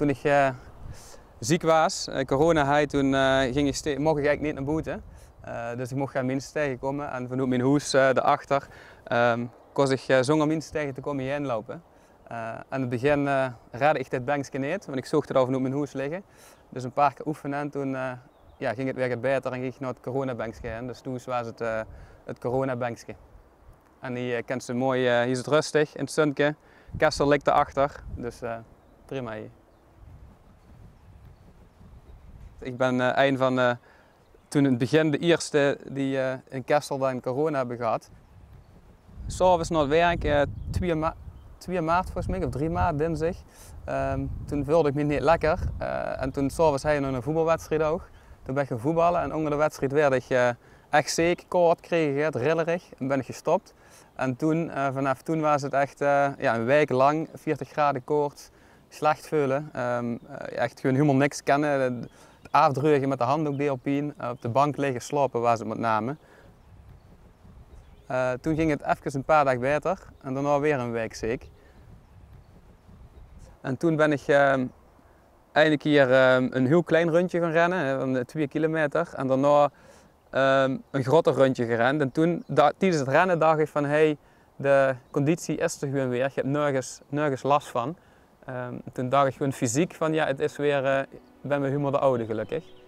Toen ik ziek was, corona had, toen mocht ik eigenlijk niet naar buiten. Dus ik mocht gaan mensen tegenkomen en vanuit mijn huis daarachter kon ik zonder mensen tegen te komen hierheen lopen. In het begin redde ik dit bankje niet, want ik zocht het al vanuit mijn huis liggen. Dus een paar keer oefenen en toen ging het weer beter en ging ik naar het coronabankje heen. Dus toen was het coronabankje. En die kent ze mooi, hier is het rustig in het zonnetje. Kessel ligt erachter, dus prima hier. Ik ben een van toen in het begin de eerste die in Kessel dan corona hebben gehad. S'avonds naar het werk, 2 maart volgens mij, of 3 maart dinsdag. Toen voelde ik me niet lekker en toen s'avonds had je nog een voetbalwedstrijd ook. Toen ben ik gaan voetballen en onder de wedstrijd werd ik echt ziek, koud, kreeg ik het, rillerig en ben ik gestopt. En toen, vanaf toen was het echt een week lang, 40 graden koorts, slecht voelen, echt gewoon helemaal niks kennen. Het afdruigen met de handdoek die op de bank liggen slapen was het met name. Toen ging het even een paar dagen beter en daarna weer een week ziek. En toen ben ik eigenlijk hier een heel klein rondje gaan rennen, van 2 kilometer. En daarna een groter rondje gerend. En toen, tijdens het rennen dacht ik van hey, de conditie is er gewoon weer, je hebt nergens last van. Toen dacht ik gewoon fysiek van ja, het is weer, ik ben weer helemaal de oude gelukkig.